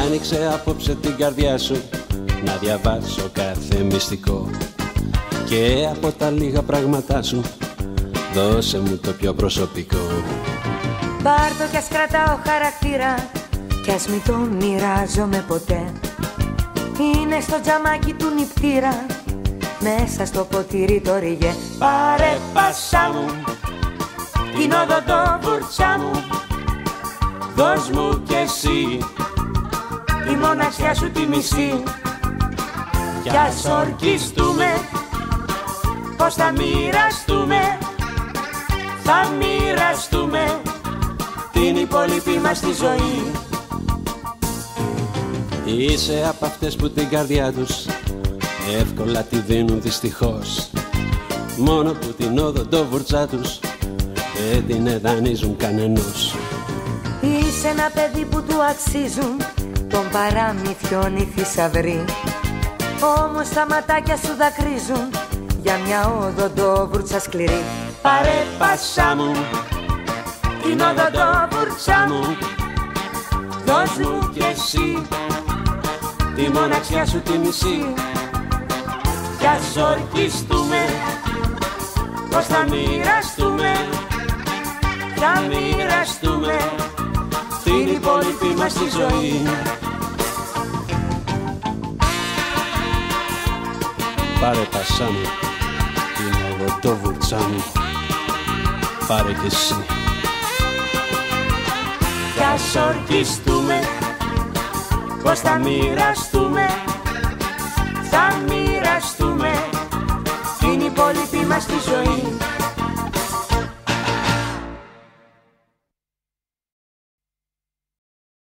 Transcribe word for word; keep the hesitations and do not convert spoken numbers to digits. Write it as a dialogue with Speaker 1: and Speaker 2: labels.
Speaker 1: Άνοιξε απόψε την καρδιά σου να διαβάσω κάθε μυστικό, και από τα λίγα πράγματά σου δώσε μου το πιο προσωπικό.
Speaker 2: Πάρ' το κι ας κρατάω χαρακτήρα κι ας μην το μοιράζομαι ποτέ. Είναι στο τζαμάκι του νηπτήρα, μέσα στο ποτήρι το ριγέ. Πάρε πάσα μου την οδοντόβουρτσα μου,
Speaker 1: δώσ' μου κι εσύ
Speaker 2: τη μοναξιά σου τη μισή, κι ας ορκιστούμε πως θα μοιραστούμε, θα μοιραστούμε την υπόλοιπη μας τη ζωή.
Speaker 1: Είσαι απ' αυτές που την καρδιά τους εύκολα τη δίνουν δυστυχώς, μόνο που την οδοντόβουρτσα τους δεν την δανείζουν κανενός.
Speaker 2: Είσαι ένα παιδί που του αξίζουν των παραμυθιών οι θησαυροί, όμως τα ματάκια σου δακρύζουν για μια οδοντόβουρτσα σκληρή.
Speaker 1: Πάρε πάσα μου
Speaker 2: την οδοντόβουρτσα μου,
Speaker 1: δώσ' μου κι εσύ τη μοναξιά σου τη μισή,
Speaker 2: κι ας ορκιστούμε πως θα μοιραστούμε, θα μοιραστούμε
Speaker 1: την υπόλοιπη μας τη ζωή. Πάρε πάσα μου την οδοντόβουρτσα μου, πάρε κι εσύ,
Speaker 2: κι ας ορκιστούμε πως θα μοιραστούμε, θα μοιραστούμε την υπόλοιπη μας τη ζωή.